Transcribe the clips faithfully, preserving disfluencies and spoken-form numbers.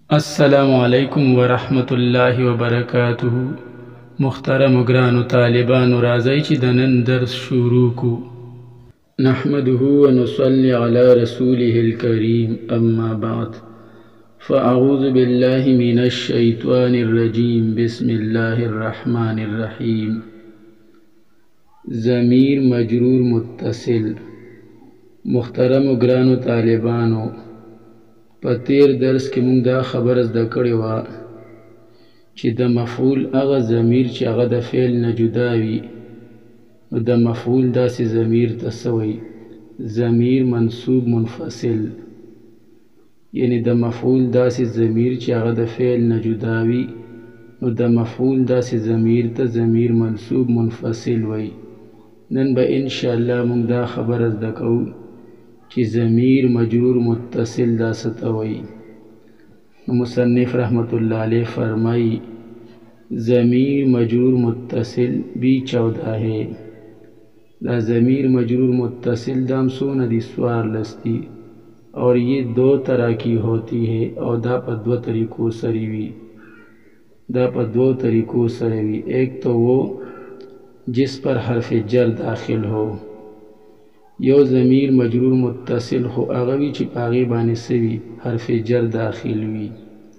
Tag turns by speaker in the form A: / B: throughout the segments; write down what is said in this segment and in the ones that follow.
A: السلام علیکم ورحمۃ اللہ وبرکاتہ۔ محترم گرانو طالبانو راځئ چې د نن درس شروع کو۔ نحمده ونصلي على رسوله الكريم اما بعد فاعوذ بالله من الشیطان الرجیم بسم اللہ الرحمن الرحیم۔ ضمیر مجرور متصل۔ محترم گرانو طالبانو په تیر درس کې موږ دا خبره زده کړې وه چې د مفعول هغه ضمیر چې هغه د فعل نه جدا وي نو د مفعول داسې ضمیر ته څه وایي؟ ضمیر منصوب منفصل، یعنی د مفعول داسې ضمیر چې هغه د فعل نه جدا وي نو د مفعول داسې ضمیر ته ضمیر منصوب منفصل وایي۔ نن به انشاءالله موږ دا خبره زده کوو چې ضمیر مجرور متصل دا څه ته وایي۔ مصنف رحمۃ اللہ علیہ فرمائی ضمیر مجرور متصل بھی چودہ ہے۔ دا ضمیر مجرور متصل دام سونا دی سوار لستی اور یہ دو طرح کی ہوتی ہے اور دا پا دو طریقوں سریوی دا پا دو طریقوں سریوی ایک تو وہ جس پر حرف جر داخل ہو، یو ضمیر مجرور متصل خو اغوی چی پاغی بانی سوی حرف جر داخل وی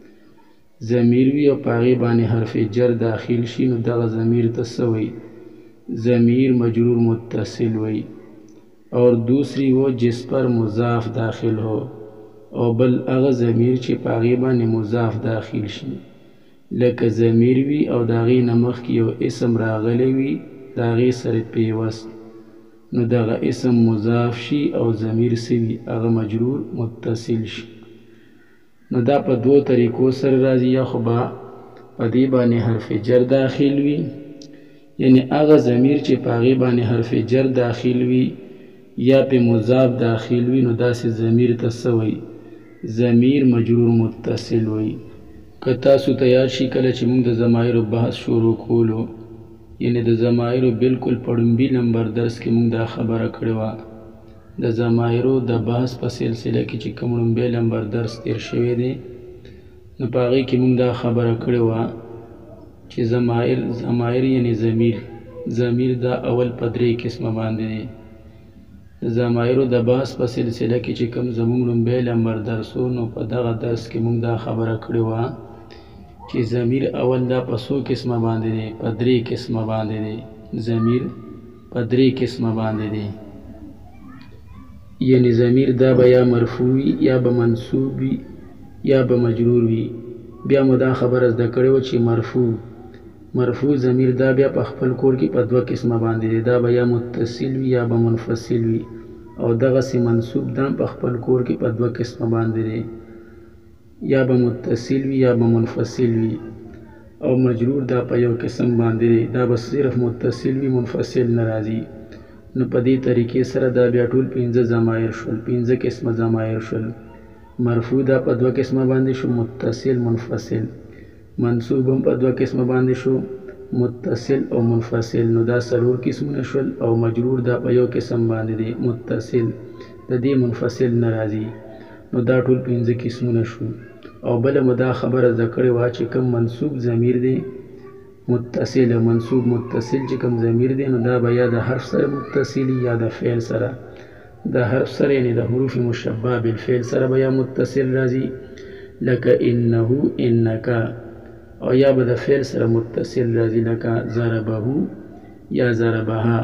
A: ضمیر وی او پاغی بانی حرف جر داخل شی نو دغا ضمیر تسوی ضمیر مجرور متصل وی۔ اور دوسری وہ جس پر مضاف داخل ہو او بل اغا ضمیر چی پاغی بانی مضاف داخل شی لکه ضمیر وی او داغی نمخ کی او اسم راغلی وی داغی سر پیوست نو دغه اسم مضاف شي او ضمیر سوي هغه مجرور متصل شي نو دا په دو طریقو سره راځي، یا خو به په دې باندې حرف جر داخل وي، یعنی هغه ضمیر چې په هغې باندې حرف جر داخل وي یا په مضاف داخل وي نو داسې ضمیر ته څه وایي؟ ضمیر مجرور متصل وایي۔ که تاسو ته یاد شي کله چې موږ د ضمایرو بحث شروع کولو، یعنی د ضمایرو بالکل په لومړي نمبر درس کې موږ دا خبره کړې وه د ضمایرو د بحث په سلسله کې چې کوم لومړی نمبر درس تیر شوی دی نو په هغې کې موږ دا خبره کړې وه چې ضمایر ضمایر یعنی ضمیر ضمیر دا اول په درې قسمه باندې دی۔ د ضمایرو د بحث په سلسله کې چې کوم زموږ لومړی نمبر درس و نو په دغه درس کې موږ دا خبره کړې وه چې ضمیر اول دا په څو قسمه باندې دی؟ په درې قسمه باندې دی۔ ضمیر په درې قسمه باندې دی، یعنی ضمیر دا به یا مرفوع وي یا به منصوب وي یا به مجرور وي۔ بیا مو دا خبره زده کړې وه چې مرفوع مرفوع ضمیر دا بیا په خپل کور کې په دوه قسمه باندې دی، دا به یا متصل وي یا به منفصل وي، او دغسې منصوب دا په خپل کور کې په دوه قسمه باندې دی، یا به متصل وي یا به منفصل وي، او مجرور دا په یو قسم باندې دی، دا به صرف متصل وي منفصل نه راځي۔ نو په دې طریقې سره دا بیا ټول پنځه ضمایر شول، پنځه قسمه ضمایر شول۔ مرفوع دا په دوه قسمه باندې شو، متصل منفصل، منصوب هم په دوه قسمه باندې شو، متصل او منفصل، نو دا څلور قسمونه شول، او مجرور دا په یو قسم باندې دی متصل، د دې منفصل نه راځي، نو دا ټول پنځه قسمونه شو۔ او بله مو دا خبره زده کړې وه چې کوم منصوب ضمیر دی متصل منصوب متصل چې کوم ضمیر دی نو دا به یا د حرف سره متصل یا د فعل سره، د حرف سره یعنی د حروف مشبه بالفعل سره به یا متصل راځي لکه انه انکا، او یا به د فعل سره متصل راځي لکه ضربه یا ضربها،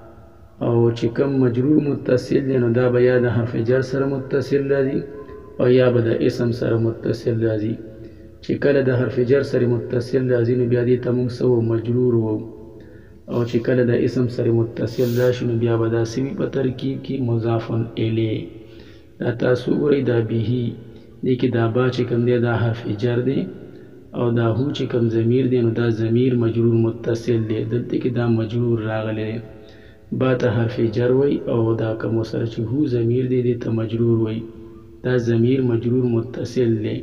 A: او چې کوم مجرور متصل دی نو دا به یا د حرف جر سره متصل راځي او یا به د اسم سره متصل راځي۔ چې کله د حرف جر سره متصل راځي نو بیا دې ته موږ څه وو؟ مجرور وو، او چې کله د اسم سره متصل راشي نو بیا به داسې وي په ترکیب کې مضاف الیه۔ دا تاسو ګورئ دا بیهی دې کې دا با چې کوم دی دا حرف جر دی، او دا هو چې کوم ضمیر دی نو دا ضمیر مجرور متصل دی، دلته کې دا مجرور راغلی دی، با ته حرف جر وی او دا کوم سره چې هو ضمیر دی دې ته مجرور وی، دا ضمیر مجرور متصل دی۔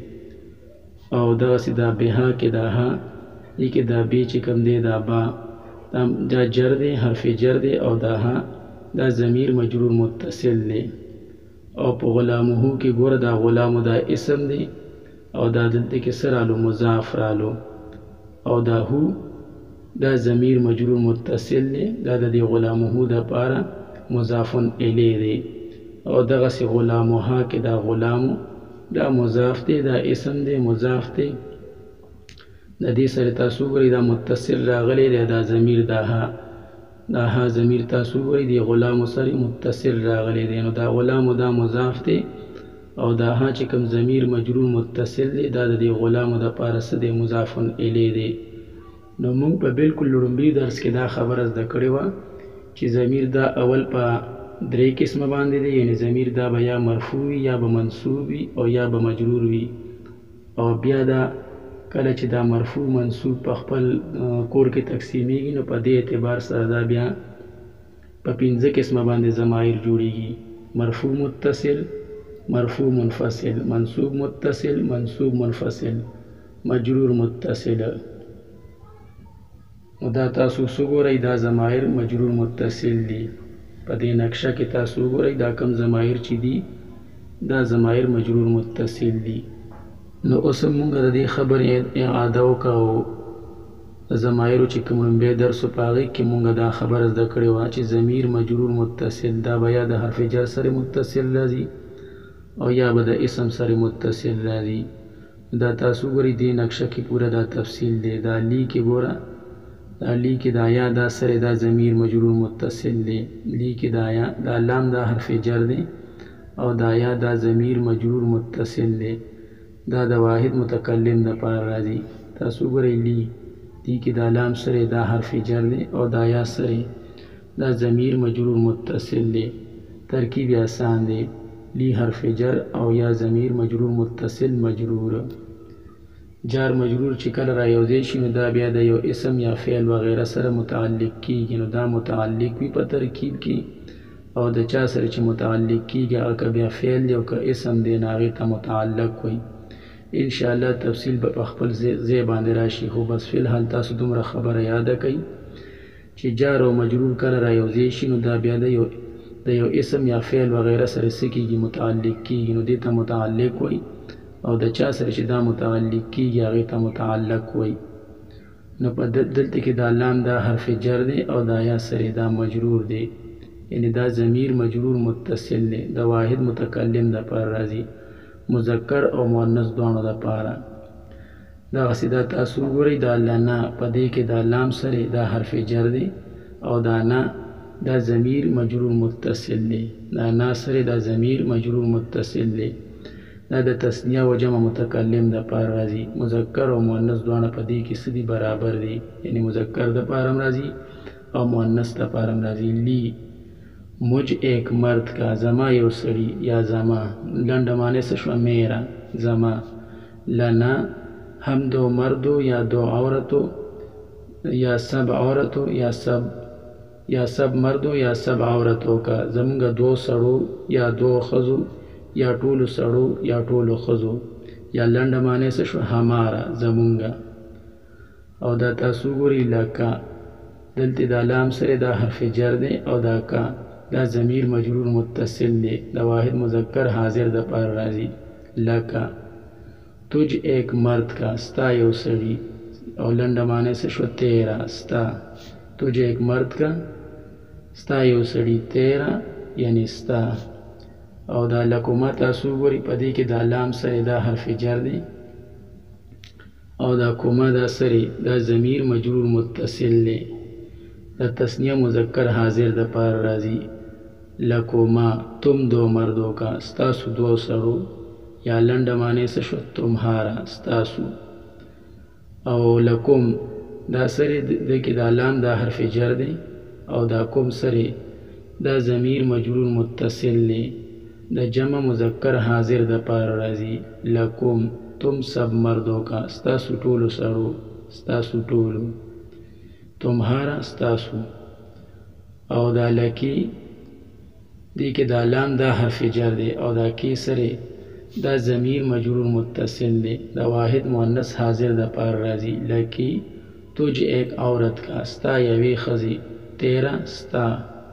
A: او دغسې دا بها کې دا ها دې کې دا بی چې کوم دی دا با دا جر دی حرف جر دی، او دا ها دا ضمیر مجرور متصل دی۔ او په غلامه کې ګوره دا غلامو دا اسم دی او دا دلته کې سره رالو مضاف رالو، او دا هو دا ضمیر مجرور متصل دی، دا د دې غلامه د پاره مضاف الیه دی. او دغسې غلامها کې دا غلامو دا مضاف دی، دا اسم دی مضاف دی، د دې سره تاسو ګورئ دا متصل راغلی دی، دا ضمیر دا ها دا ها ضمیر تاسو ګورئ دی غلامو سره متصل راغلی دی، نو دا غلامو دا مضاف دی، او دا ها چې کوم ضمیر مجرور متصل دی دا د دې غلامو د پاره څه دی مضاف الیه دی. نو موږ په بالکل لومړي درس کې دا خبره زده کړې وه چې ضمیر دا اول په درې قسمه باندې دی، یعنی ضمیر دا به یا مرفوع وي یا به منصوب وي او یا به مجرور وي، او بیا دا کله چې دا مرفوع منصوب په خپل کور کې تقسیمیږي نو په دې اعتبار سره دا بیا په پنځه قسمه باندې ضمایر جوړیږي: مرفوع متصل، مرفوع منفصل، منصوب متصل، منصوب منفصل، مجرور متصل. نو دا تاسو وګورئ دا ضمایر مجرور متصل دي، په دې نقشه کې تاسو وګورئ دا کم ضمایر چې دي دا ضمایر مجرور متصل دي. نو اوس موږ د دې خبرې اعاده وکړو، د ضمایرو چې کوم لومړی درس و په هغې کې موږ دا خبره زده کړې وه چې ضمیر مجرور متصل دا به یا د حرف جر سره متصل راځي او یا به د اسم سره متصل راځي. دا تاسو ګورئ دې نقشه کې پوره دا تفصیل دی. دا لی کې ګوره، دا لی کې دا یا دا سره دا ضمیر مجرور متصل دی، لی کې دا یا دا لام دا حرف جر دی او دا یا دا ضمیر مجرور متصل دی، دا د واحد متکلم دپاره راځي. تاسو ګورئ لی دی کې دا لام سره دا حرف جر دی او دا یا سره دا ضمیر مجرور متصل دی. ترکیب آسان دی، لی حرف جر او یا ضمیر مجرور متصل مجرور. جار مجرور چې کله را یوځای شي نو دا بیا د یو اسم یا فعل وغیره سره متعلق کیږي، نو دا متعلق وي په ترکیب کې، او د چا سره چې متعلق کیږي هغه که بیا فعل دی او که اسم دی نو هغې ته متعلق وي. انشاءالله تفصیل به په خپل ځای باندې راشي، خو بس فی الحال تاسو دومره خبره یاده کړئ چې جار او مجرور کله را یوځای شي نو دا بیا د یو د یو اسم یا فعل وغیره سره څه کیږي متعلق کیږي، نو دې ته متعلق وایي، او د چا سره چې دا متعلق کیږي هغې ته متعلق وایي. نو په دلته کې دا لام دا حرف جر دی او دا یا سره دا مجرور دی، یعنی دا ضمیر مجرور متصل دی، د واحد متکلم دپاره راځي، مذکر او مؤنث دواړو دپاره. دغسې دا تاسو وګورئ دا لنا په دې کې دا لام سره دا حرف جر دی او دا نه دا ضمیر مجرور متصل دی، دا نا سره دا ضمیر مجرور متصل دی، دا د تثنیه و جمع متکلم دپاره راځي، مذکر او مؤنث دواړه په دې کې څه دي برابر دي، یعنی مذکر دپاره هم راځي او مؤنث دپاره هم راځي. لی مجھ ایک مرد کا، زما یو سړي یا زما لنډه معنی څه شوه میرا زما. لنا هم دو مردو یا دو عورتو یا سب عورتو یا سب یا سب مردو یا سب عورتو کا، زمونږ دو سړو یا دو ښځو یا ټولو سړو یا ټولو ښځو، یا لنډه معنی څه شوه همارا زمونږه. او دا تاسو ګورئ لکه دلته دا لام سره دا حرف جر دی او دا کا دا ضمیر مجرور متصل دی، دا واحد مذکر حاضر دپاره راځي. لکه تجھ ایک مرد کا، ستا یو سړي، او لنډه معنی څه شوه تیرا ستا. تجھ ایک مرد کا ستا یو سړي، تیرا یعنی ستا. او دا لکما تاسو ګورئ په دې کې دا لام سره دا حرف جر دی او دا کما دا سره دا ضمیر مجرور متصل دی، دا تثنیه مذکر حاضر دپاره راځي. لکما تم دو مردوں کا، ستاسو دو سړو، یا لنډه معنی څه شوه تمہارا ستاسو. او لکم دا سره د کې دا لام دا حرف جر دی او دا کوم سره دا ضمیر مجرور متصل دی، د جمع مذکر حاضر دپاره راځي. لکم تم سب مردوں کا، ستاسو ټولو سړو، ستاسو ټولو. تمہارا ستاسو. او دا لکی دی کې دا لام دا حرف جر دی او دا کی سره دا ضمیر مجرور متصل دی، دا واحد مؤنث حاضر دپاره راځي. لکی تجھ ایک عورت کا، ستا یوې ښځې، تیرا ستا.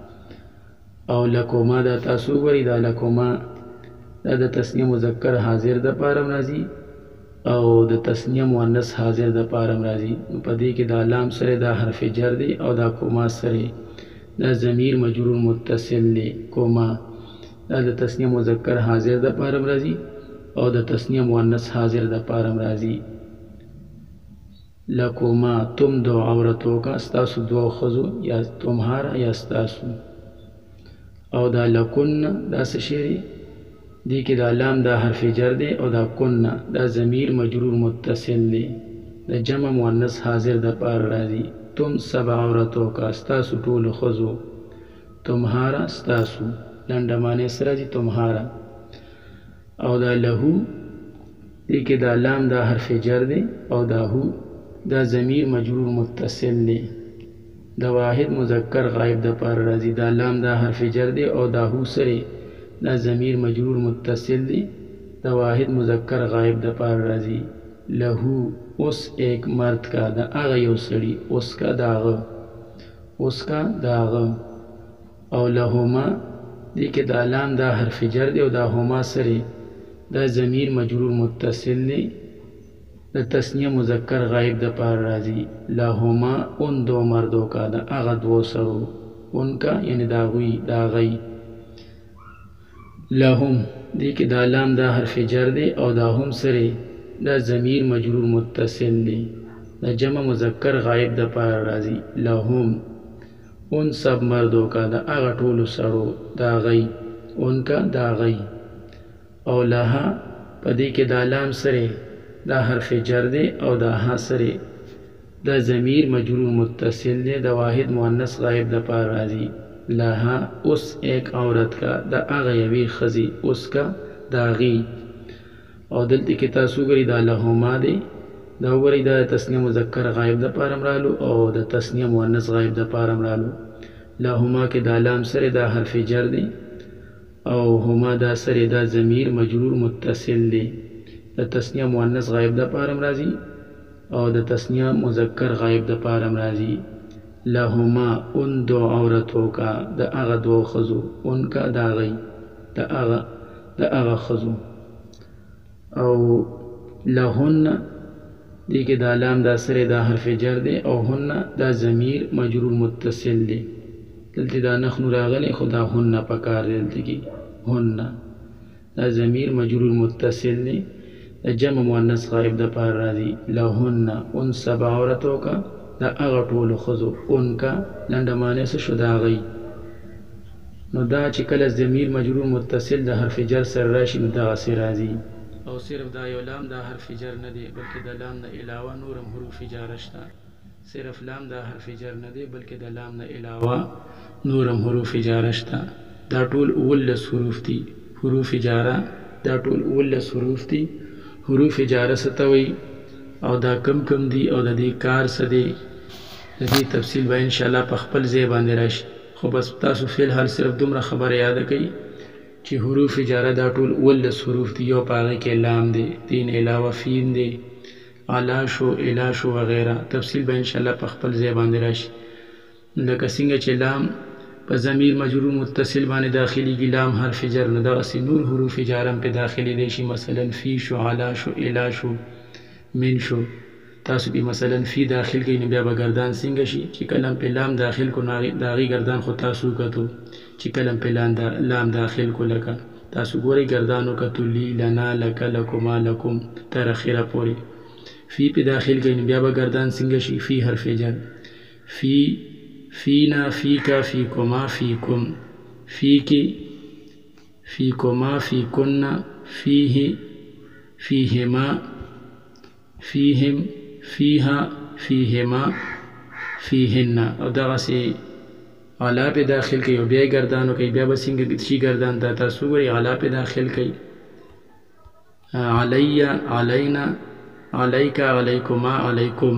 A: او لکوما دا تاسو ګورئ دا لکوما دا د تثنیه مذکر حاضر دپاره هم راځي او د تسنیه مؤنث حاضر د پارم راځي. په دې کې دا لام سره دا حرف جر دی او دا کوما سره دا ضمیر مجرور متصل دی. کوما دا د تسنیه مذکر حاضر د پارم راځي او د تسنیه مؤنث حاضر د پارم راځي. لکوما تم دو عورتوں کا، ستاسو دو خزو یا تمہارا یا ستاسو. او دا لکن دا سشیری دی که دا لام دا حرف جر دی او دا کن دا ضمیر مجرور متصل دی دا جمع مؤنث حاضر دا پار راځي. تم سب عورتوں کا، ستاسو ټول خزو. تمہارا ستاسو لنډه معنی سره دی تمہارا. او دا لہو دی که دا لام دا حرف جر دی او دا ہو دا ضمیر مجرور متصل دی دا واحد مذکر غائب دا پار راځي. دا لام دا حرف جر دی او دا ہو سره دا ضمیر مجرور متصل دی دا واحد مذکر غائب دا پار راځي. لہو اس ایک مرد کا، دا اغه یو سړي، اس کا داغه، اس کا داغه. او لہما دی که دا لام دا حرف جر دی او دا ہما سره دا ضمیر مجرور متصل دی دا تسنیه مذکر غائب دا پار راځي. لہما ان دو مردوں کا، دا اغه دو سړو، ان کا یعنی دا غوی دا غی. لہم دی که دا لام دا حرف جر دی او دا هم سره دا ضمیر مجرور متصل دی دا جمع مذکر غائب دا پار راځي. لہم ان سب مردوں کا، دا اغه ټولو سړو، دا غی، ان کا دا غی. او لها په دې کې دا لام سره دا حرف جر دی او دا ها سره دا ضمیر مجرور متصل دی دا واحد مؤنث غائب دا پار راځي. لها اس ایک عورت کا، دا اغه یوی خزی، اس کا دا غی. او دلته کې تاسو ګورئ دا لهما دی، دا وګورئ دا تسنیه مذکر غائب دا پارم رالو او د تسنیه مؤنث غائب دا پارم رالو. لهما کې دا لام سره دا حرف جر دی او هما دا سره دا ضمیر مجرور متصل دی د تسنیه مؤنث غائب دا پارم راځي او د تسنیه مذکر غائب دا پارم راځي. لہما ان دو عورتوں کا، دا اغا دو خزو، ان کا دا غی، دا اغا دا اغا خزو. او لہن دی که دا لام دا سر دا حرف جر دی او ہن دا ضمیر مجرور متصل دی. دلتی دا نخنو راغلی خدا ہن پکار دلتی کی ہن دا ضمیر مجرور متصل دی دا جمع مؤنث غائب دا پار راځي. لہن ان سب عورتوں کا، دا اغا ټولو خزو، ان کا لنډه معنی څه شو دا غی. نو دا چې کله ضمیر مجرور متصل د حرف جر سره راشي نو دغسې راځي. او صرف دا یو لام دا حرف جر نه دی بلکې د لام نه علاوه نورم حروف جاره شته. صرف لام دا حرف جر نه دی بلکې د لام نه علاوه نورم حروف جاره شته. دا ټول اوولس حروف دي حروف جاره، دا ټول اوولس حروف دي. حروف جاره څه ته وایي او دا کم کم دی او د دې کار څه دی د دې تفصیل به انشاءالله په خپل ځای باندې راشي. خو بس تاسو فی الحال صرف دومره خبره یاده کړئ چې حروف جاره دا ټول اوولس حروف دي. یو په هغې کې لام دی، دین علاوه فین دی، علا شو، الا شو وغیره. تفصیل به انشاءالله په خپل ځای باندې راشي. لکه څنګه چې لام په ضمیر مجرور متصل باندې داخلیږي، لام حرف جر نه، دغسې نور حروف جاره هم پې داخلېدی شي. مثلا فی شو، علا شو، الا شو، من شو. تاسو پی مثلا فی داخل کئی نو بیا با گردان څنګه شي چې کلم پی لام داخل کو داغی گردان خو تاسو کتو چې کلم پی لام داخل کو لکه تاسو ګورئ گردانو کتو لی، لنا، لکه، لکما، لکم تر اخره پورې. فی پی داخل کئی نو بیا با گردان څنګه شي فی حرف جر. فی، فینا، فیکا، فیکما، فیکم. فی کی، فیکما، فیکن، فیہ، فیہما، فیہم، فیہا، فیہما، فیہن. او دغسې علا پې داخل کوي او بیا یې ګردانو کوي. بیا به څنګه شي ګردان ته تاسو وګورئ. علا پې داخل کوي، علی، علینا، علیکا، علیکما، علیکم،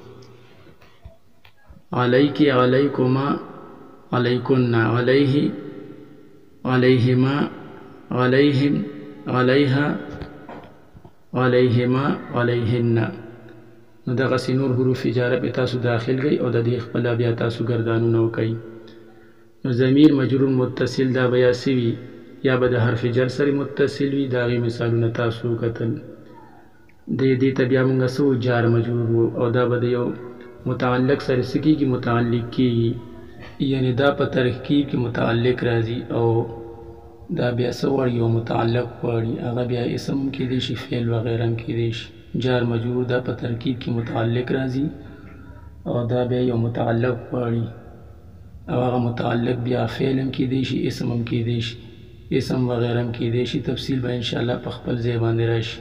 A: علیکی، علیکما، علیکن، علیہ، علیہما، علیہم، علیہا، علیہما، علیہن. نو دغسې نور حروف جاره پې تاسو داخل کړئ او د دې خپله بیا تاسو ګردانونه وکئ. نو ضمیر مجرور متصل دا به یا څه وي، یا به د حرف جر سره متصل وي. د هغې مثالونه تاسو وکتل. دې دې ته بیا مونږ څه جار مجرور وو او دا به د یو متعلق سره څه کېږي متعلق کېږي، یعنی دا په ترکیب کې متعلق راځي او دا بیا څه غواړي یو متعلق غواړي، هغه بیا اسم هم کېدی شي فعل وغیره هم کېدی شي. جار مجرور دا په ترکیب کې متعلق راځي او دا بیا یو متعلق غواړي او هغه متعلق بیا فعل هم کېدی شي اسم هم کېدی شي اسم وغیره هم کېدی شي. تفصیل به انشاءالله په خپل ځای باندې راشي.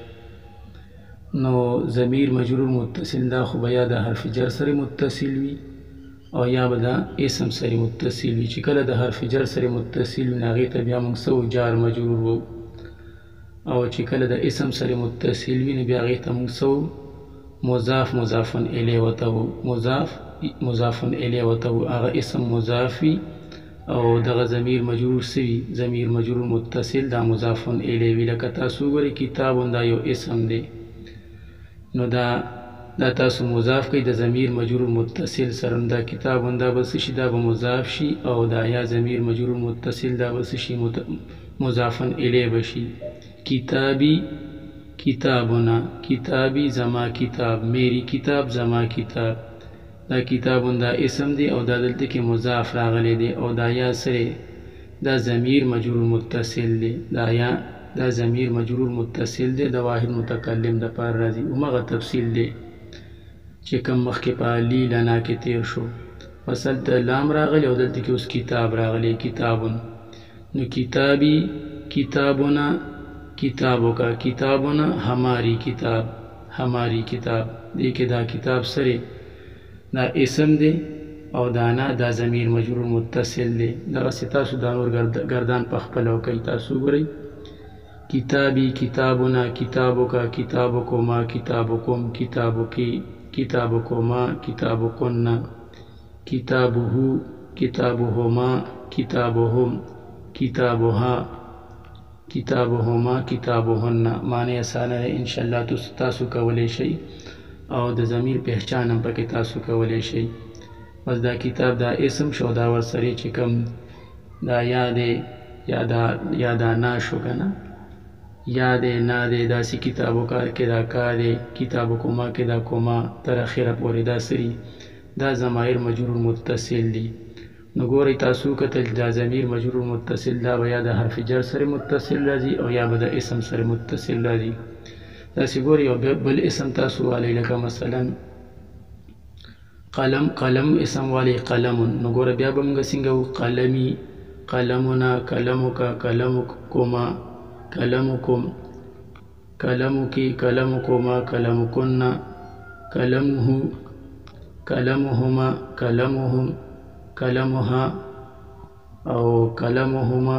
A: نو ضمیر مجرور متصل دا خو به یا د حرف جر سره متصل وي او یا به د اسم سره متصل وي. چې کله د حرف جر سره متصل وي نو هغې ته بیا موږ څه جار مجرور وو، او چې کله د اسم سره متصل وي نو بیا هغې ته موږ څه مضاف مضافن الیه ورته وو، مضاف مضافن الیه ورته وو، هغه اسم مضاف وي او دغه ضمیر مجرور څه وي ضمیر مجرور متصل دا مضافن الیه وي. لکه تاسو وګورئ کتابون دا یو اسم دی، نو دا دا تاسو مضاف کوي د ضمیر مجرور متصل سره، دا کتابون دا به څه شي دا به مضاف شي او دا یا ضمیر مجرور متصل دا به څه شي مضافن الیه به شي. کتابی کتابونه، کتابی زما کتاب، میری کتاب زما کتاب. دا کتابون دا اسم دی او دا دلته کې مضاف راغلی دی او دا یا سره دا ضمیر مجرور متصل دی، دا یا دا ضمیر مجرور متصل دی د واحد متکلم د پار راځي. همغه تفصیل دی چې کوم مخکې په لی لنا کې تیر شو. مثل ته لام راغلی او دلته کې اوس کتاب راغلی کتابون. نو کتابی کتابونه کتابوں کا کتابونه ہماری کتاب ہماری کتاب. دې کې دا کتاب سره دا اسم دی او دانا دا ضمیر مجرور متصل دی. دغسې تاسو دا نور گردان په خپله وکئ. تاسو وګورئ کتابی کتابونه کتابوں کا کتابکما کتابکم کتابکی کتابکما کتابکن کتابه کتابهما کتابهم کتابها کتابهما کتابهن. معنی اسانه ده انشاءالله تاسو کولی شئ او د ضمیر پہچان هم پکې تاسو کولی شئ. بس دا کتاب دا اسم شو، دا ورسره چې کوم دا یا دی یا دا یا دا نا شو که نه یا دی نا دی داسې کتابو کار کې دا کا دی کتابو کما کې دا کما تر اخره پورې دا سری دا ضمایر مجرور متصل دی. نو ګورئ تاسو کتل دا ضمیر مجرور متصل دا به یا د حرف جر سره متصل راځي او یا به د اسم سره متصل راځي. داسې ګورئ یو بل اسم تاسو والی لکه مثلا قلم قلم اسم والی قلمون. نو ګوره بیا به موږ څنګه وو قلمی قلمنا قلمک قلمکما قلمکم قلمکی قلمکما قلمکن قلمه قلمهما قلمهم قلمها او قلمهما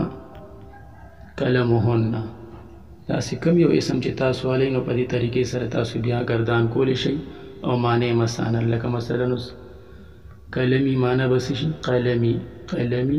A: قلمهن. داسې کوم یو اسم چې تاسو والی نو په دې طریقې سره تاسو بیا گردان کولی شئ او معنی مسانه. لکه مثلا اوس قلمی معنی به څه شي قلمی قلمی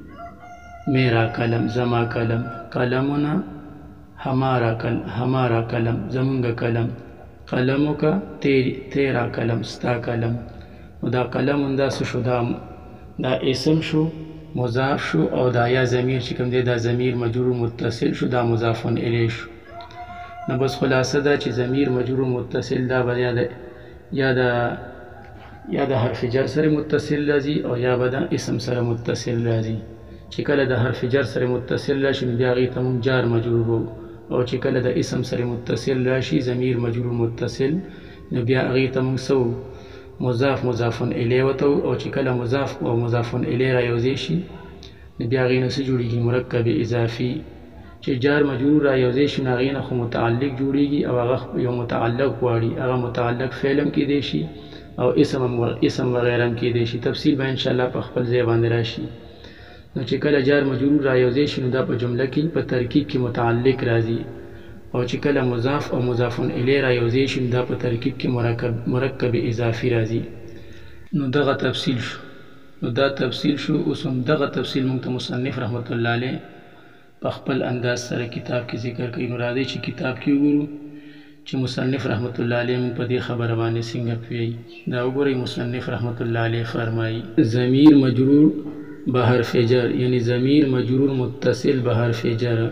A: میرا قلم زما قلم قلمنا ہمارا قلم ہمارا قلم زمونږ قلم قلمو کا تیرا قلم ستا قلم. نو دا قلم دا څه شو دا دا اسم شو مضاف شو او دا یا ضمیر چې کوم دی دا ضمیر مجرور متصل شو دا مضافن الیه شو. نو بس خلاصه دا چې ضمیر مجرور متصل دا به یا د یا د یا د حرف جر سره متصل راځي او یا به د اسم سره متصل راځي. چې کله د حرف جر سره متصل راشي نو بیا هغې ته موږ جار مجرور وو، او چې کله د اسم سره متصل راشي ضمیر مجرور متصل نو بیا هغې ته موږ څه مضاف مضافن الیه ورته وو، او چې کله مضاف او مضافن الیه را یوځای شي نو بیا هغې نه څه جوړېږي مرکب اضافي. چې جار مجرور را یوځای شي نو هغې نه خو متعلق جوړېږي او هغه یو متعلق غواړي، هغه متعلق فعل هم کېدی شي او اسم اسم وغیره هم کېدی شي. تفصیل به انشاءالله په خپل ځای باندې راشي. نو چې کله جار مجرور را یوځای شي نو دا په جمله کې په ترکیب کې متعلق راځي، او چې کله مضاف او مضافن الیه را یوځای شي نو دا په ترکیب کې مرکب مرکب اضافي راځي. نو دغه تفصیل شو نو دا تفصیل شو. اوس هم دغه تفصیل موږ ته مصنف رحمت الله علیه په خپل انداز سره کتاب کې ذکر کوي. نو راځئ چې کتاب کې وګورو چې مصنف رحمت الله علیه موږ په دې خبره باندې څنګه پوهیږي. دا وګورئ مصنف رحمت الله علیه فرمایي ضمیر مجرور بحرف جر، یعنی ضمیر مجرور متصل بحرف جر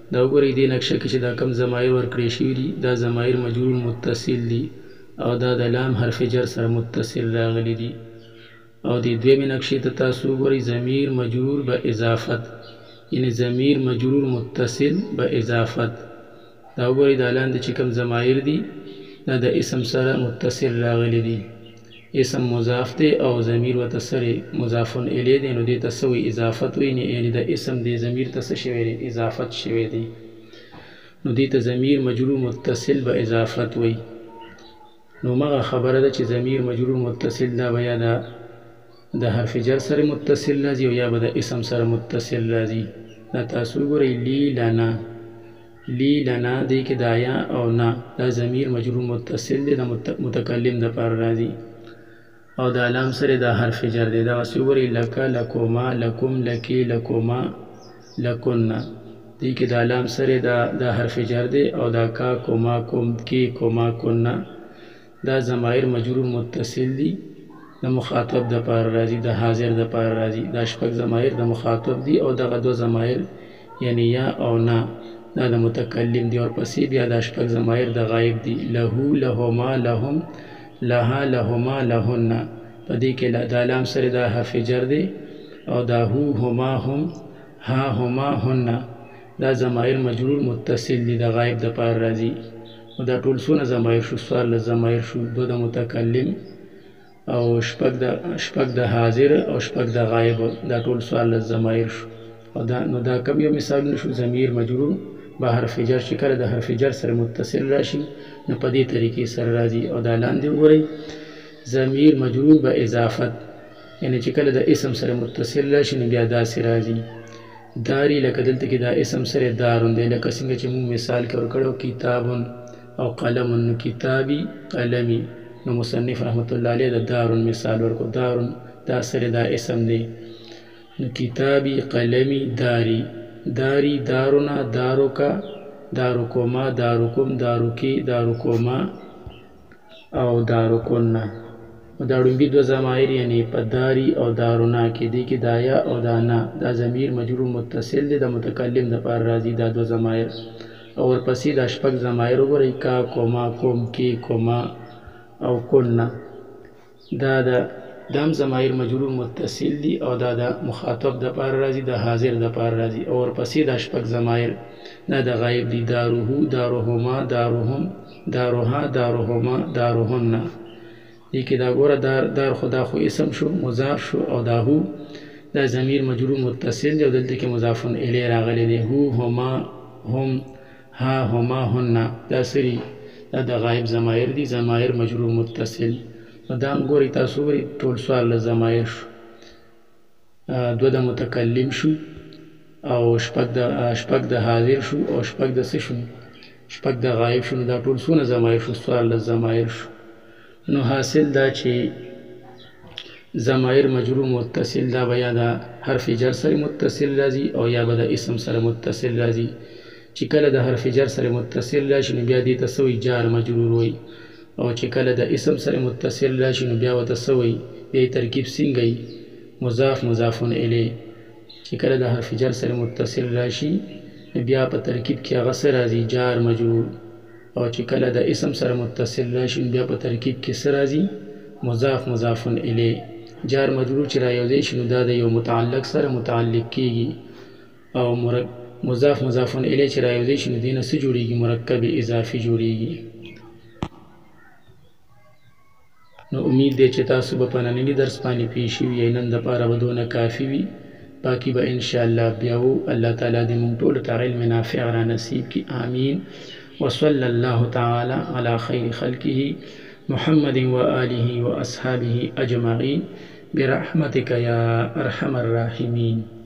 A: دا وګورئ دې نقشه کې چې دا کم ضمایر ورکړی شوي دي دا ضمایر مجرور متصل دي او دا د لام حرف جر سره متصل راغلي دي. او دې دویمې نقشې ته تاسو وګورئ ضمیر مجرور به اضافت، یعنی ضمیر مجرور متصل به اضافت. دا وګورئ دا لاندې چې کوم ضمایر دي دا د اسم سره متصل راغلي دي. اسم مضاف دی او ضمیر ورته سره مضاف الیه دی، نو دې ته څه وایي اضافت وایي، یعنی د اسم دې ضمیر ته څه شوی دی اضافت شوی دی، نو دې ته ضمیر مجرور متصل به اضافت وایي. نو مغه خبره ده چې ضمیر مجرور متصل دا به یا د حرف جر سره متصل راځي او یا به د اسم سره متصل راځي. دا تاسو وګورئ لی لنا، لی لنا دی کې دا یا او نا دا ضمیر مجرور متصل دی د متکلم دپاره راځي او دا لام سره دا حرف جر دی. دا واسې وګورئ لکه لکوما لکم لکی لکوما لکنا دی کې دا لام سره دا دا حرف جر دی او دا کا کوما کوم کی کوما کنا دا ضمایر مجرور متصل دی د مخاطب دپاره راځي، د حاضر دپاره راځي. دا شپږ ضمایر د مخاطب دي او دغه دو ضمایر یعنی یا او نا دا د متکلم دی. ورپسې بیا دا شپږ ضمایر د غایب دي، لهو لهما لهم لها لهما لهن. په دې کې دا لام سره دا حرف جر دی او دا هو هما هم ها هما هن دا ضمایر مجرور متصل دي د غایب دپاره راځي. او دا ټول څونه ضمایر شو؟ څوارلس ضمایر شو، دو د متکلم او شپږ د شپږ د حاضر او شپږ د غایب، دا ټول څوارلس ضمایر شو. او دا نو دا کم یو مثالونه شو ضمیر مجرور به حرف جر چې کله د حرف جر سره متصل راشي نو په دې طریقې سره راځي. او دا لاندې وګورئ ضمیر مجرور به اضافت، یعنی چې کله د اسم سره متصل راشي نو بیا داسې راځي داری، لکه دلته کې دا اسم سره دارون دی، لکه څنګه چې موږ مثال کې ورکړو کتابون او قلمون، نو کتابي قلمي، نو مصنف رحمت الله علیه د دارون مثال ورکو، دارون دا سره دا اسم دی. نو کتابی قلمی داری، داری دارونا داروکا داروکوما داروکم داروکی داروکوما او داروکونا. دا ړومبي دوه ضمایر یعنی په داری او دارونا کې دی کې دا یا او دا نا دا ضمیر مجرور متصل دی د متکلم دپاره راځي دا دوه ضمایر. او ورپسې دا شپږ ضمایر وګورئ کا کوما کوم کی کوما او کنا دا د دام ضمایر مجرور متصل دی او دا د مخاطب دپاره راځي د حاضر دپاره راځي. او ورپسې دا شپږ ضمایر دا د غایب دی، داروهو داروهما داروهم داروها داروهما داروهن. دې کې دا ګوره دار دار خو دا خو اسم شو مضاف شو او دا هو دا ضمیر مجرور متصل دی او دلته کې مضاف الیه راغلی دی، هو هما هم ها هما هن دا سری دا د غایب ضمایر دي ضمایر مجرور متصل. نو دا هم ګورئ تاسو وګورئ ټول څوارلس ضمایر شو، دوه د متکلم شو او شپږ د شپږ د حاضر شو او شپږ د څه شو شپږ د غایب شو. نو دا ټول څونه ضمایر شو؟ څوارلس ضمایر شو. نو حاصل دا چې ضمایر مجرور متصل دا به یا د حرف جر سره متصل راځي او یا به د اسم سره متصل راځي. چې کله د حرف جر سره متصل راشي نو بیا دې ته څه وایي جار مجرور وایي، او چې کله د اسم سره متصل راشي نو بیا ورته څه وایي بیا یې ترکیب څنګه وي مضاف مضاف الیه. چې کله د حرف جر سره متصل راشي بیا په ترکیب کې هغه څه راځي جار مجرور، او چې کله د اسم سره متصل راشي بیا په ترکیب کې څه راځي مضاف مضاف الیه. جار مجرور چې رايوځای شي نو دا د یو متعلق سره متعلق کیږي، او مضاف مضاف الیه چې رايوځای شي نو دې نه څه جوړیږي مرکب اضافي جوړیږي. نو امید دی چې تاسو به په ننني درس باندې پوه شوي یې، نن دپاره به دونه کافي وي، باقي به انشاءالله بیا و. الله تعالی دې موږ ټولو ته علم نافع را نصیب کړي، آمین. وصلی الله تعالی علی خیر خلقه محمد و آله و اصحابه اجمعین برحمتک یا ارحم الراحمین.